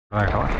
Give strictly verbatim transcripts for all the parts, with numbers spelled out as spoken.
Va a acabar.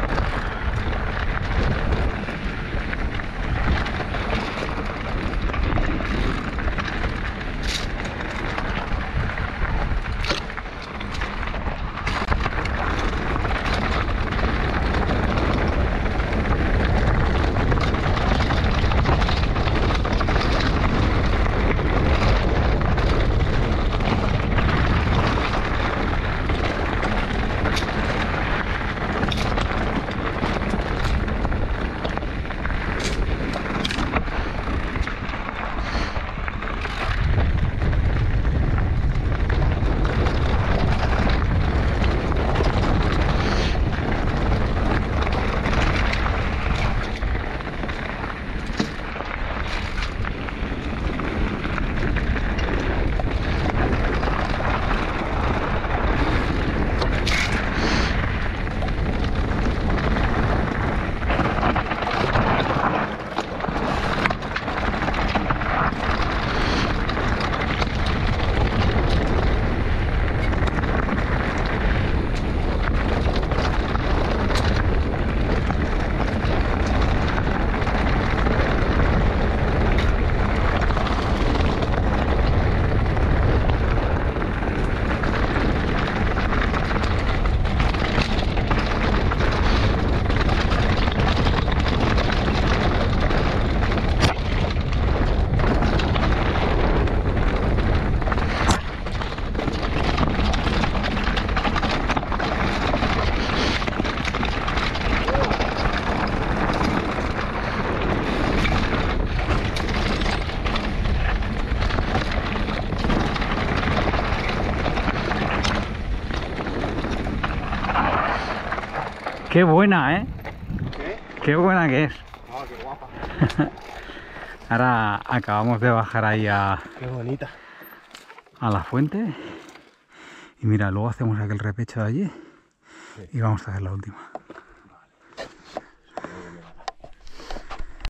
Qué buena, ¿eh? ¿Qué? Qué buena que es. Oh, qué guapa. Ahora acabamos de bajar ahí a, Qué bonita. a la fuente. Y mira, luego hacemos aquel repecho de allí. Sí. Y vamos a hacer la última.